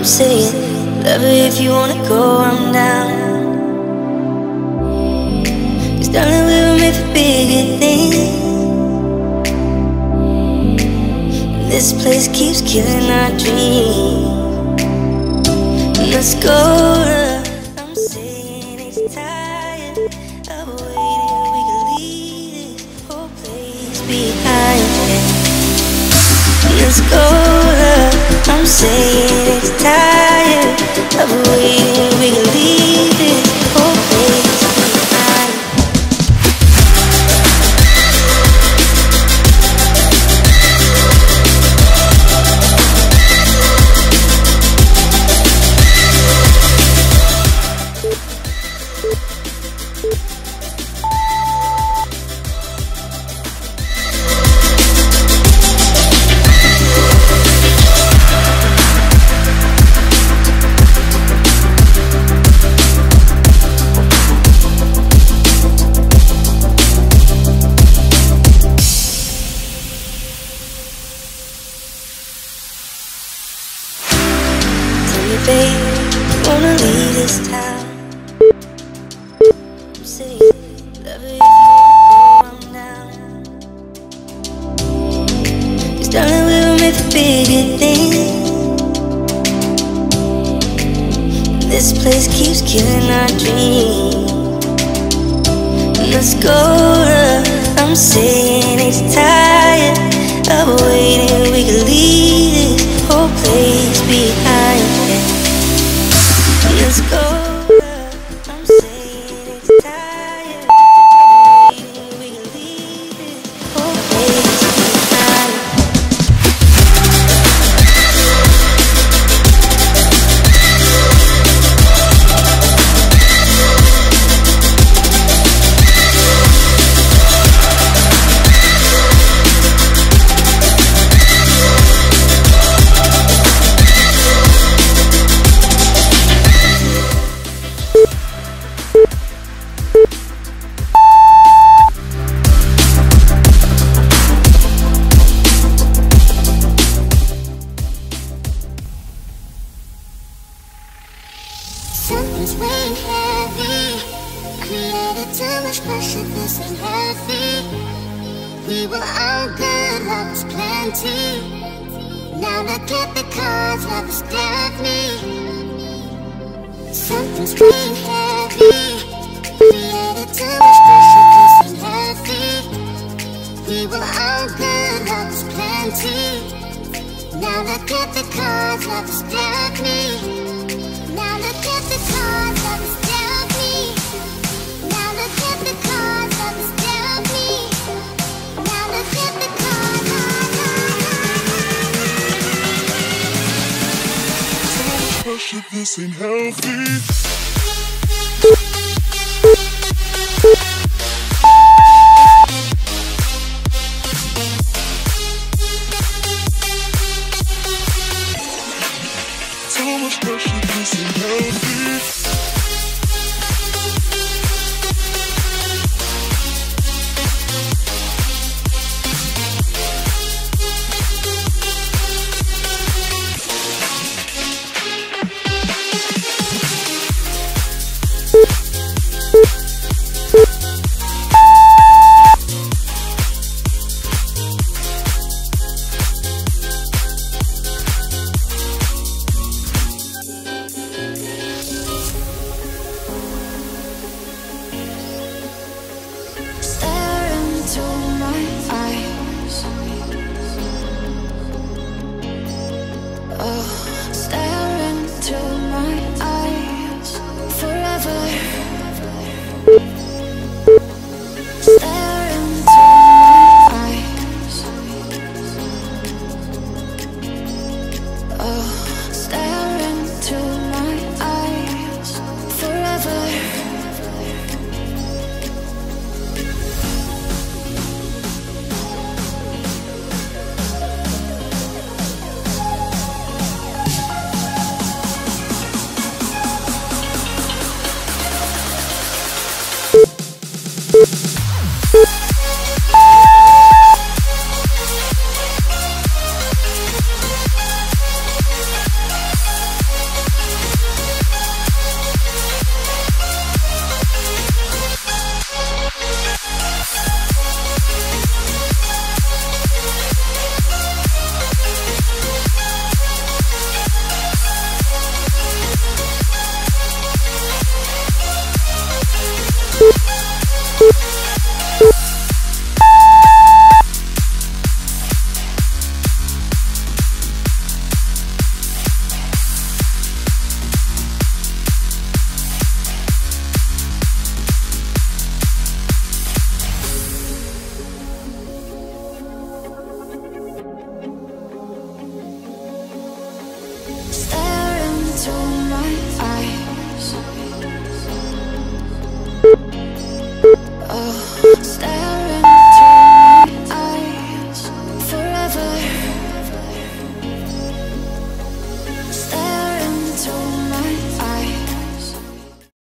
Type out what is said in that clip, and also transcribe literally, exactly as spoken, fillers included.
I'm saying, love it if you wanna go, I'm down. Cause darling, we were made for bigger things. This place keeps killing our dreams. Let's go to, I'm saying it's tired of waiting. We can leave this whole place behind. Let's go to, I'm saying it's tired of waiting. We can leave this whole place behind. Babe, you wanna leave this town? I'm saying, love it if you wanna go, I'm down. Cause darling, we were made for bigger things. This place keeps killing our dreams. Let's go to, I'm saying it's tired of waiting. We can leave this whole place behind. Let's go, I'm saying it's tired of waiting. We can leave this whole place behind. Something's weighing heavy, created too much pressure, this ain't healthy. We were all good, love was plenty. Now look at the cards, love is deadly. Something's weighing heavy, created too much pressure, this ain't healthy. We were all good, love was plenty. Now look at the cards, love is deadly. Now look at the cards that was dealt me. Now look at the cards that was dealt me. Now look at the cards. Pressure, this ain't healthy.